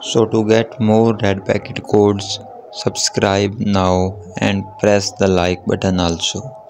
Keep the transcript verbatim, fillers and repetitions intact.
So to get more red packet codes, subscribe now and press the like button also.